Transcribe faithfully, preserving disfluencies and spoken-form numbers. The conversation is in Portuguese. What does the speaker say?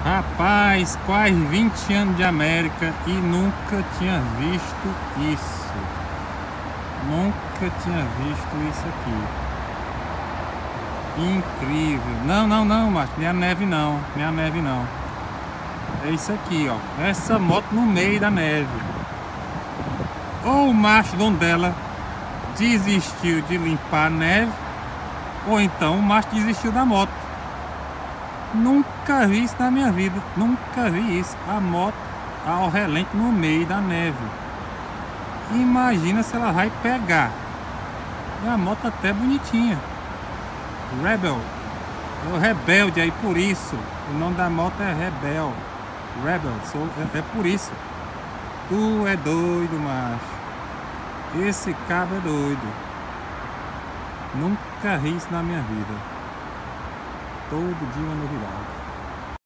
Rapaz, quase vinte anos de América e nunca tinha visto isso. Nunca tinha visto isso aqui. Incrível. Não, não, não, macho. Minha neve não. Minha neve não. É isso aqui, ó. Essa moto no meio da neve. Ou o macho dono dela desistiu de limpar a neve, ou então o macho desistiu da moto. Nunca vi isso na minha vida. Nunca vi isso. A moto ao relente no meio da neve. Imagina se ela vai pegar. E a moto até bonitinha. Rebel. É o rebelde aí, por isso. O nome da moto é Rebel. Rebel. Sou, é, é por isso. Tu é doido, macho. Esse cabo é doido. Nunca vi isso na minha vida. Todo dia uma novidade.